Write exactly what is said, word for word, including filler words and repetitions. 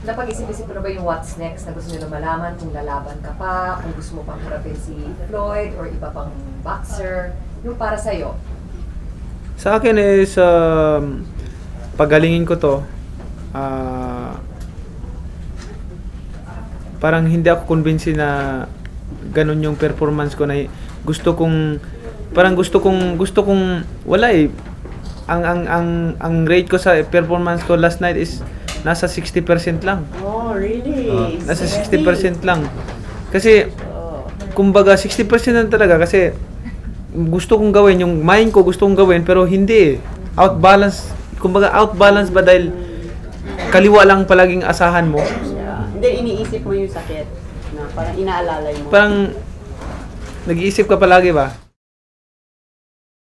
napag-isip-isip mo na ba yung what's next na gusto nyo malaman kung lalaban ka pa, kung gusto mo pang harapin si Floyd or iba pang boxer, yung para sa'yo? Sa akin is, um, pagalingin ko to, uh, parang hindi ako convinced na ganun yung performance ko na gusto kong, parang gusto kong, gusto kong, wala eh, ang, ang, ang, ang rate ko sa performance ko last night is nasa sixty percent lang. Oh, really? Uh, nasa sixty percent lang. Kasi, kumbaga, sixty percent lang talaga kasi gusto kong gawin, yung mind ko gusto kong gawin, pero hindi eh. Outbalance, kumbaga outbalance ba dahil kaliwa lang palaging asahan mo? Yeah. Hindi, iniisip mo yung sakit na parang inaalalay mo. Parang nag-iisip ka palagi ba?